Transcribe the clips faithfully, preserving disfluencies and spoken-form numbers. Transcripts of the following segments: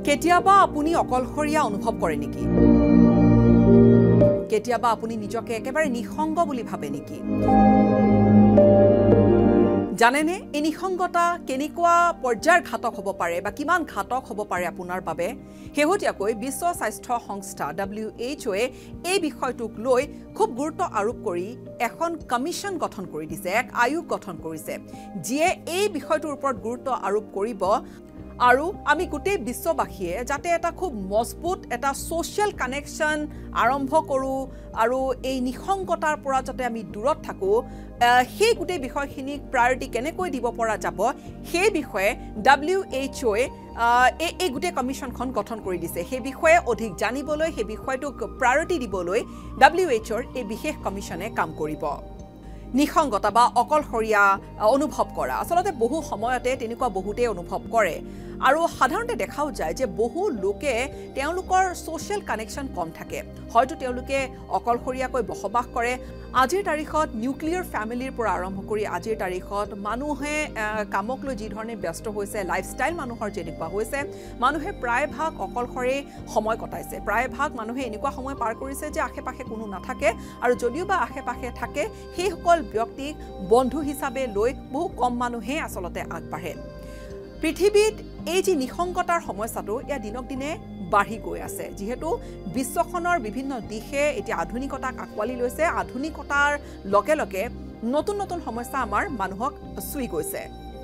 কেতিয়াবা আপুনি অকলশৰীয়া অনুভৱ কৰে নেকি? কেতিয়াবা আপুনি নিজকে একেবাৰে নিঃসংগ বুলি ভাবে নেকি? জানেনে এই নিঃসংগতা কেনেকুৱা পৰ্যায়ৰ ঘাতক হ'ব পাৰে বা কিমান ঘাতক হ'ব পাৰে আপোনাৰ বাবে? শেহতীয়াকৈ বিশ্ব স্বাস্থ্য সংস্থা ডব্লিউ এইচ অ' এ এই বিষয়টোক লৈ খুব গুৰুত্ব আৰোপ কৰি এখন কমিশ্যন গঠন কৰি দিছে, এক আয়োগ গঠন কৰিছে, যিয়ে এই বিষয়টোৰ ওপৰত গুৰুত্ব আৰোপ কৰিব আৰু আমি গোটেই বিশ্ববাসীয়ে যাতে এটা খুব মজবুত এটা সোশ্যাল কানেকশ্যন আৰম্ভ কৰোঁ আৰু এই নিঃসংগতাৰ পৰা যাতে আমি দূৰত থাকোঁ, সেই গোটেই বিষয়খিনিক প্ৰায়ৰিটি কেনেকৈ দিব পৰা যাব সেই বিষয়ে ডব্লিউ এইচ অ'য়ে এই এই গোটেই কমিশ্যনখন গঠন কৰি দিছে। সেই বিষয়ে অধিক জানিবলৈ, সেই বিষয়টোক প্ৰায়ৰিটি দিবলৈ ডব্লিউ এইচ অ'ৰ এই বিশেষ কমিশ্যনে কাম কৰিব। নিঃসংগতা বা অকলশৰীয়া অনুভৱ কৰা আচলতে বহু সময়তে তেনেকুৱা বহুতেই অনুভৱ কৰে আৰু সাধাৰণতে দেখাও যায় যে বহু লোকে তেওঁলোকৰ সোশ্যাল কানেকশ্যন কম থাকে, হয়তো তেওঁলোকে অকলশৰীয়াকৈ বসবাস কৰে। আজিৰ তাৰিখত নিউক্লিয়াৰ ফেমিলিৰ পৰা আৰম্ভ কৰি আজিৰ তাৰিখত মানুহে কামক লৈ যি ধৰণে ব্যস্ত হৈছে, লাইফষ্টাইল মানুহৰ যেনেকুৱা হৈছে, মানুহে প্ৰায়ভাগ অকলশৰে সময় কটাইছে। প্ৰায়ভাগ মানুহে এনেকুৱা সময় পাৰ কৰিছে যে আশে পাশে কোনো নাথাকে আৰু যদিও বা আশে পাশে থাকে সেইসকল ব্যক্তিক বন্ধু হিচাপে লৈ বহু কম মানুহে আচলতে আগবাঢ়ে। পৃথিৱীত এই যি নিঃসংগতাৰ সমস্যাটো এয়া দিনক দিনে বাঢ়ি গৈ আছে, যিহেতু বিশ্বখনৰ বিভিন্ন দিশে এতিয়া আধুনিকতাক আঁকোৱালি লৈছে। আধুনিকতাৰ লগে লগে নতুন নতুন সমস্যা আমাৰ মানুহক চুই গৈছে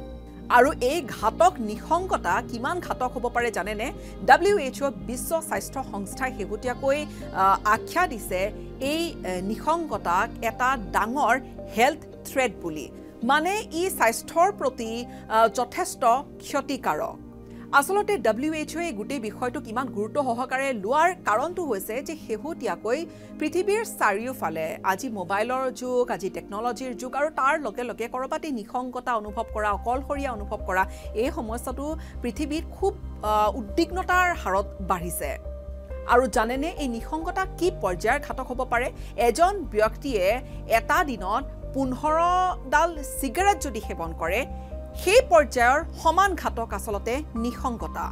আৰু এই ঘাতক নিঃসংগতা কিমান ঘাতক হ'ব পাৰে জানেনে? ডব্লিউ এইচ অ' বিশ্ব স্বাস্থ্য সংস্থাই শেহতীয়াকৈ আখ্যা দিছে এই নিঃসংগতাক এটা ডাঙৰ হেল্থ থ্ৰেট বুলি, মানে ই স্বাস্থ্যৰ প্ৰতি যথেষ্ট ক্ষতিকাৰক। আচলতে ডব্লিউ এইচ অ'য়ে গোটেই বিষয়টোক ইমান গুৰুত্ব সহকাৰে লোৱাৰ কাৰণটো হৈছে যে শেহতীয়াকৈ পৃথিৱীৰ চাৰিওফালে আজি মোবাইলৰ যুগ, আজি টেকন'লজিৰ যুগ আৰু তাৰ লগে লগে ক'ৰবাত এই নিঃসংগতা অনুভৱ কৰা, অকলশৰীয়া অনুভৱ কৰা এই সমস্যাটো পৃথিৱীত খুব উদ্বিগ্নতাৰ হাৰত বাঢ়িছে। আৰু জানেনে এই নিঃসংগতা কি পৰ্যায়ৰ ঘাতক হ'ব পাৰে? এজন ব্যক্তিয়ে এটা দিনত পোন্ধৰডাল চিগাৰেট যদি সেৱন কৰে সেই পৰ্যায়ৰ সমান ঘাতক আচলতে নিঃসংগতা।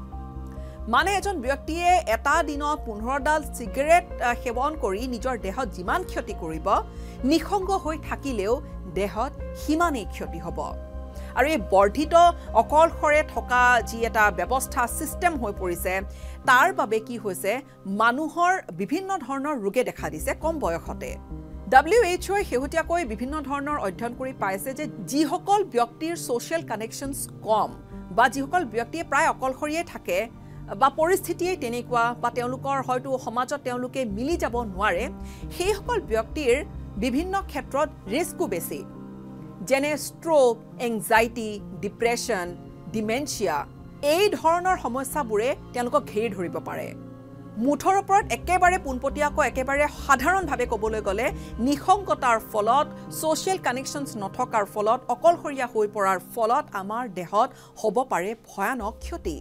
মানে এজন ব্যক্তিয়ে এটা দিনত পোন্ধৰডাল চিগাৰেট সেৱন কৰি নিজৰ দেহত যিমান ক্ষতি কৰিব, নিঃসংগ হৈ থাকিলেও দেহত সিমানেই ক্ষতি হ'ব। আৰু এই বৰ্ধিত অকলশৰে থকা যি এটা ব্যৱস্থা ছিষ্টেম হৈ পৰিছে, তাৰ বাবে কি হৈছে মানুহৰ বিভিন্ন ধৰণৰ ৰোগে দেখা দিছে কম বয়সতে। ডব্লিউ এইচ অ'য়ে শেহতীয়াকৈ বিভিন্ন ধৰণৰ অধ্যয়ন কৰি পাইছে যে যিসকল ব্যক্তিৰ ছ'চিয়েল কানেকশ্যনছ কম বা যিসকল ব্যক্তিয়ে প্ৰায় অকলশৰীয়ে থাকে বা পৰিস্থিতিয়ে তেনেকুৱা বা তেওঁলোকৰ হয়তো সমাজত তেওঁলোকে মিলি যাব নোৱাৰে, সেইসকল ব্যক্তিৰ বিভিন্ন ক্ষেত্ৰত ৰিস্কো বেছি, যেনে ষ্ট্ৰোক, এংজাইটি, ডিপ্ৰেশ্যন, ডিমেনচিয়া এই ধৰণৰ সমস্যাবোৰে তেওঁলোকক ঘেৰি ধৰিব পাৰে। মুঠৰ ওপৰত একেবাৰে পোনপটীয়াকৈ একেবাৰে সাধাৰণভাৱে ক'বলৈ গ'লে নিঃসংগতাৰ ফলত, ছ'চিয়েল কানেকশ্যনছ নথকাৰ ফলত, অকলশৰীয়া হৈ পৰাৰ ফলত আমাৰ দেহত হ'ব পাৰে ভয়ানক ক্ষতি।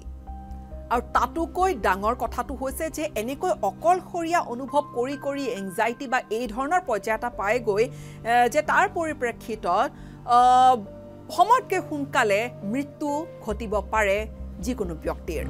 আৰু তাতোকৈ ডাঙৰ কথাটো হৈছে যে এনেকৈ অকলশৰীয়া অনুভৱ কৰি কৰি এংজাইটি বা এই ধৰণৰ পৰ্যায় এটা পাই গৈ যে তাৰ পৰিপ্ৰেক্ষিতত সময়তকৈ সোনকালে মৃত্যু ঘটিব পাৰে যিকোনো ব্যক্তিৰ।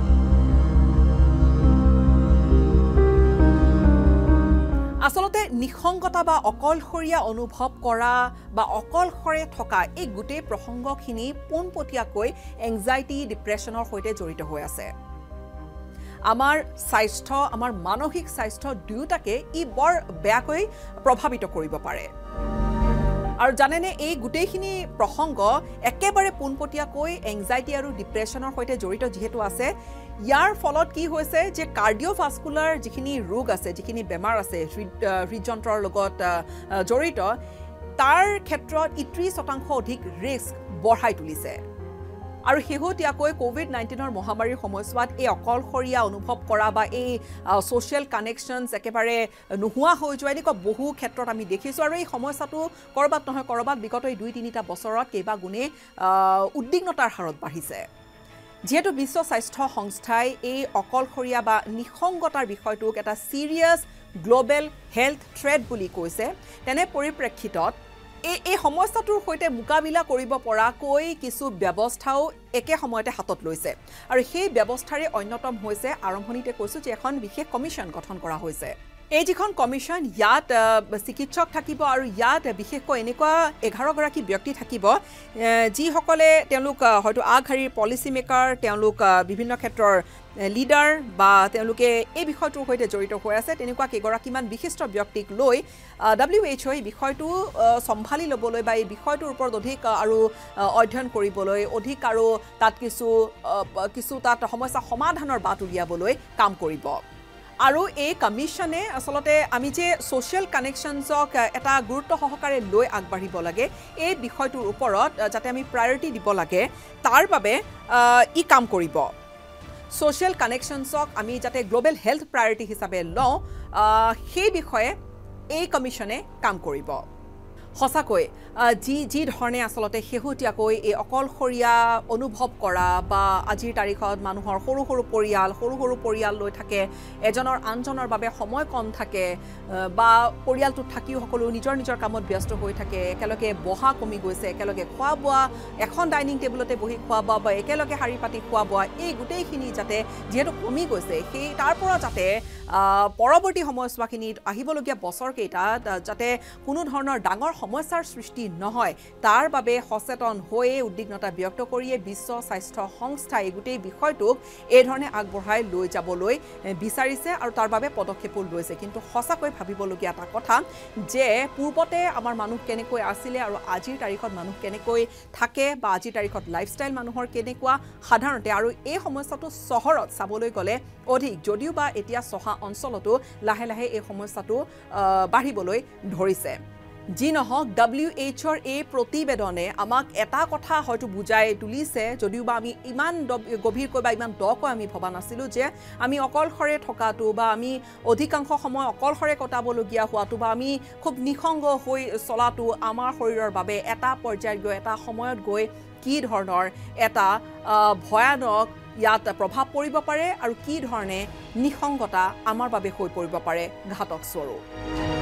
আচলতে নিঃসংগতা বা অকলশৰীয়া অনুভৱ কৰা বা অকলশৰে থকা এই গোটেই প্ৰসংগখিনি পোনপটীয়াকৈ এংজাইটি, ডিপ্ৰেশ্যনৰ সৈতে জড়িত হৈ আছে। আমাৰ স্বাস্থ্য, আমাৰ মানসিক স্বাস্থ্য দুয়োটাকে ই বৰ বেয়াকৈ প্ৰভাৱিত কৰিব পাৰে। আৰু জানেনে এই গোটেইখিনি প্ৰসংগ একেবাৰে পোনপটীয়াকৈ এংজাইটি আৰু ডিপ্ৰেশ্যনৰ সৈতে জড়িত যিহেতু আছে, ইয়াৰ ফলত কি হৈছে যে কাৰ্ডিঅ'ভাস্কুলাৰ যিখিনি ৰোগ আছে, যিখিনি বেমাৰ আছে হৃদযন্ত্ৰৰ লগত জড়িত, তাৰ ক্ষেত্ৰত ই ত্ৰিছ শতাংশ অধিক ৰিস্ক বঢ়াই তুলিছে। আৰু শেহতীয়াকৈ কোভিড নাইণ্টিনৰ মহামাৰীৰ সময়ছোৱাত এই অকলশৰীয়া অনুভৱ কৰা বা এই ছ'চিয়েল কানেকশ্যনছ একেবাৰে নোহোৱা হৈ যোৱা এনেকুৱা বহু ক্ষেত্ৰত আমি দেখিছোঁ। আৰু এই সমস্যাটো ক'ৰবাত নহয় ক'ৰবাত বিগত এই দুই তিনিটা বছৰত কেইবা গুণে উদ্বিগ্নতাৰ হাৰত বাঢ়িছে। যিহেতু বিশ্ব স্বাস্থ্য সংস্থাই এই অকলশৰীয়া বা নিঃসংগতাৰ বিষয়টোক এটা ছিৰিয়াছ গ্ল'বেল হেল্থ থ্ৰেট বুলি কৈছে, তেনে পৰিপ্ৰেক্ষিতত এই এই সমস্যাটোৰ সৈতে মোকাবিলা কৰিব পৰাকৈ কিছু ব্যৱস্থাও একে সময়তে হাতত লৈছে আৰু সেই ব্যৱস্থাৰে অন্যতম হৈছে আৰম্ভণিতে কৈছোঁ যে এখন বিশেষ কমিশ্যন গঠন কৰা হৈছে এই যিখন কমিশ্যন ইয়াত চিকিৎসক থাকিব আৰু ইয়াত বিশেষকৈ এনেকুৱা এঘাৰ গৰাকী ব্যক্তি থাকিব যিসকলে তেওঁলোক হয়তো আগশাৰীৰ পলিচি মেকাৰ তেওঁলোক বিভিন্ন ক্ষেত্ৰৰ লিডাৰ বা তেওঁলোকে এই বিষয়টোৰ সৈতে জড়িত হৈ আছে তেনেকুৱা কেইগৰাকীমান বিশিষ্ট ব্যক্তিক লৈ ডব্লিউ এইচ অ' এই বিষয়টো চম্ভালি ল'বলৈ বা এই বিষয়টোৰ ওপৰত অধিক আৰু অধ্যয়ন কৰিবলৈ অধিক আৰু তাত কিছু কিছু তাত সমস্যা সমাধানৰ বাট উলিয়াবলৈ কাম কৰিব আৰু এই কমিশ্যনে আসলতে আমি যে সোশ্যাল কানেকশনছক এটা গুৰুত্ব সহকাৰে লৈ আগবাঢ়িব লাগে এই বিষয়টোৰ ওপৰত যাতে আমি প্ৰায়োৰিটি দিব লাগে তাৰ বাবে ই কাম কৰিব সোশ্যাল কানেকশনছক আমি যাতে গ্লোবেল হেলথ প্ৰায়োৰিটি হিচাপে লওঁ সেই বিষয়ে এই কমিশ্যনে কাম কৰিব সঁচাকৈ যি যি ধৰণে আসলতে শেহতীয়াকৈ এই অকলশৰীয়া অনুভৱ কৰা বা আজিৰ তাৰিখত মানুহৰ সৰু সৰু পৰিয়াল সৰু সৰু পৰিয়াল লৈ থাকে এজনৰ আনজনৰ বাবে সময় কম থাকে বা পৰিয়ালটোত থাকিও সকলো নিজৰ নিজৰ কামত ব্যস্ত হৈ থাকে একেলগে বহা কমি গৈছে একেলগে খোৱা বোৱা এখন ডাইনিং টেবুলতে বহি খোৱা বোৱা বা একেলগে শাৰী পাতি খোৱা বোৱা এই গোটেইখিনি যাতে যিহেতু কমি গৈছে সেই তাৰ পৰা যাতে পৰৱৰ্তী সময়ছোৱাখিনিত আহিবলগীয়া বছৰকেইটাত যাতে কোনো ধৰণৰ ডাঙৰ সমস্যাৰ সৃষ্টি নহয় তাৰ বাবে সচেতন হৈ উদ্বিগ্নতা ব্যক্ত কৰিয়ে বিশ্ব স্বাস্থ্য সংস্থা এই গোটেই বিষয়টোক এই ধৰণে আগবঢ়াই লৈ যাবলৈ বিচাৰিছে আৰু তাৰ বাবে পদক্ষেপো লৈছে কিন্তু সঁচাকৈ ভাবিবলগীয়া এটা কথা যে পূৰ্বতে আমাৰ মানুহ কেনেকৈ আছিলে আৰু আজিৰ তাৰিখত মানুহ কেনেকৈ থাকে বা আজিৰ তাৰিখত লাইফষ্টাইল মানুহৰ কেনেকুৱা সাধাৰণতে আৰু এই সমস্যাটো চহৰত চাবলৈ গ'লে অধিক যদিও বা এতিয়া চহা অঞ্চলতো লাহে লাহে এই সমস্যাটো বাঢ়িবলৈ ধৰিছে যি নহওক ডব্লিউ এইচ অ'ৰ এই প্ৰতিবেদনে আমাক এটা কথা হয়তো বুজাই তুলিছে যদিও বা আমি ইমান গভীৰকৈ বা ইমান দকৈ আমি ভবা নাছিলোঁ যে আমি অকলশৰে থকাটো বা আমি অধিকাংশ সময় অকলশৰে কটাবলগীয়া হোৱাটো বা আমি খুব নিসংগ হৈ চলাটো আমাৰ শৰীৰৰ বাবে এটা পৰ্যায়ত গৈ এটা সময়ত গৈ কি ধৰণৰ এটা ভয়ানক ইয়াত প্ৰভাৱ পৰিব পাৰে আৰু কি ধৰণে নিসংগতা আমাৰ বাবে হৈ পৰিব পাৰে ঘাতক স্বৰূপ